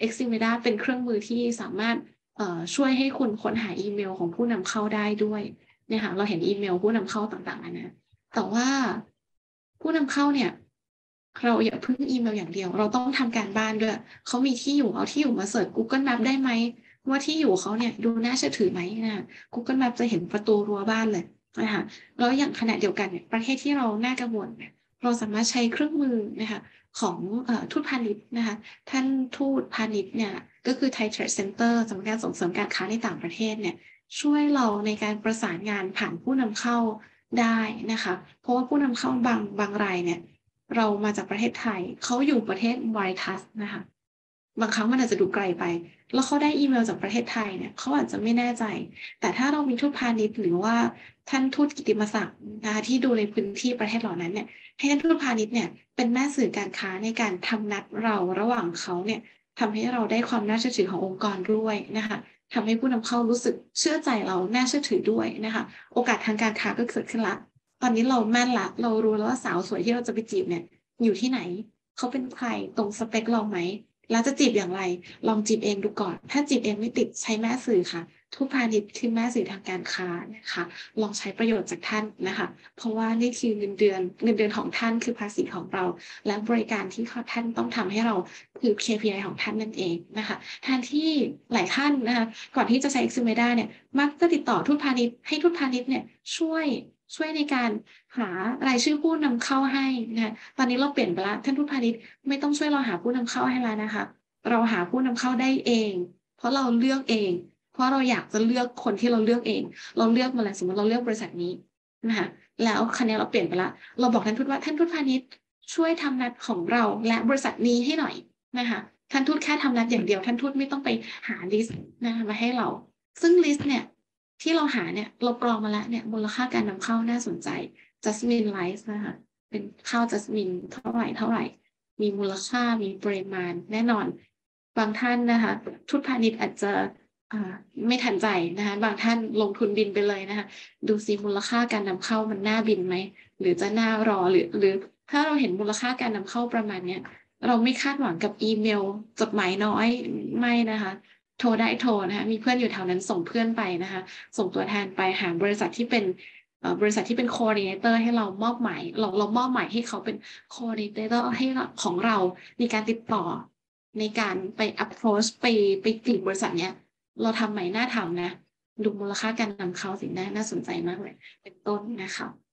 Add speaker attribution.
Speaker 1: Eximeda เป็นเครื่องมือที่สามารถช่วยให้คุณค้นหาอีเมลของผู้นำเข้าได้ด้วยเนี่ยค่ะเราเห็นอีเมลผู้นำเข้าต่างๆนะแต่ว่าผู้นำเข้าเนี่ยเราอย่าพึ่งอีเมลอย่างเดียวเราต้องทำการบ้านด้วยเขามีที่อยู่เอาที่อยู่มาเสิร์ช Google Map ได้ไหมว่าที่อยู่เขาเนี่ยดูน่าเชื่อถือไหมนะ Google Map จะเห็นประตูรั้วบ้านเลยนะคะแล้วอย่างขณะเดียวกันเนี่ยประเทศที่เราน่ากังวลเนี่ยเราสามารถใช้เครื่องมือนะคะของทูตพาณิชย์นะคะท่านทูตพาณิชย์เนี่ยก็คือ Thai Trade Center สำนักงานส่งเสริมการค้าในต่างประเทศเนี่ยช่วยเราในการประสานงานผ่านผู้นำเข้าได้นะคะเพราะว่าผู้นำเข้าบางรายเนี่ยเรามาจากประเทศไทยเขาอยู่ประเทศมอริทัสนะคะบางครั้งมันอาจจะดูไกลไปแล้วเขาได้อีเมลจากประเทศไทยเนี่ยเขาอาจจะไม่แน่ใจแต่ถ้าเรามีทูตพาณิชย์หรือว่าท่านทูตกิตติมศักดิ์นะคะที่ดูในพื้นที่ประเทศเหล่านั้นเนี่ยให้ท่านทูตพาณิชย์เนี่ยเป็นแม่สื่อการค้าในการทำนัดเราระหว่างเขาเนี่ยทำให้เราได้ความน่าเชื่อถือขององค์กรด้วยนะคะทำให้ผู้นำเข้ารู้สึกเชื่อใจเราน่าเชื่อถือด้วยนะคะโอกาสทางการค้าก็เกิดขึ้นละตอนนี้เราแม่นละเรารู้แล้วว่าสาวสวยที่เราจะไปจีบเนี่ยอยู่ที่ไหนเขาเป็นใครตรงสเปคเราไหมแล้วจะจีบอย่างไรลองจีบเองดูก่อนถ้าจีบเองไม่ติดใช้แม่สื่อค่ะทูตพาณิชย์คือแม่สื่อทางการค้านะคะลองใช้ประโยชน์จากท่านนะคะเพราะว่านี่คือเงินเดือนของท่านคือภาษีของเราและบริการที่ท่านต้องทำให้เราคือ KPI ของท่านนั่นเองนะคะแทนที่หลายท่านนะคะก่อนที่จะใช้ Eximeda เนี่ยมักจะติดต่อทูตพาณิชย์ให้ทูตพาณิชย์เนี่ยช่วยในการหารายชื่อผู้นำเข้าให้นะคะตอนนี้เราเปลี่ยนไปแล้วท่านทูตพาณิชย์ไม่ต้องช่วยเราหาผู้นำเข้าให้แล้วนะคะเราหาผู้นำเข้าได้เองเพราะเราเลือกเองเพราะเราอยากจะเลือกคนที่เราเลือกเองเราเลือกมาแล้วสมมติเราเลือกบริษัทนี้นะคะแล้วคราวนี้เราเปลี่ยนไปละเราบอกท่านทูตว่าท่านทูตพาณิชย์ช่วยทำนัดของเราและบริษัทนี้ให้หน่อยนะคะท่านทูตแค่ทำนัดอย่างเดียวท่านทูตไม่ต้องไปหาลิสต์นะคะมาให้เราซึ่งลิสต์เนี่ยที่เราหาเนี่ยเรากรองมาแล้วเนี่ยมูลค่าการนำเข้าน่าสนใจ Jasmine Rice นะคะเป็นข้าวจัสมินเท่าไหร่มีมูลค่ามีปริมาณแน่นอนบางท่านนะคะทูตพาณิชย์อาจจะไม่ทันใจนะคะบางท่านลงทุนบินไปเลยนะคะดูซิมูลค่าการนำเข้ามันน่าบินไหมหรือจะน่ารอหรือถ้าเราเห็นมูลค่าการนำเข้าประมาณเนี้ยเราไม่คาดหวังกับอีเมลจดหมายน้อยไม่นะคะโทรได้โทรนะคะมีเพื่อนอยู่แถวนั้นส่งเพื่อนไปนะคะส่งตัวแทนไปหาบริษัทที่เป็นบริษัทที่เป็น coordinator ให้เรามอบหมายเรามอบหมายให้เขาเป็น coordinator ให้ของเรามีการติดต่อในการไป approach ไปจีบบริษัทเนี้ยเราทำไหมน่าทำนะดูมูลค่าการนำเข้าสิน่าสนใจมากเลยเป็นต้นนะคะ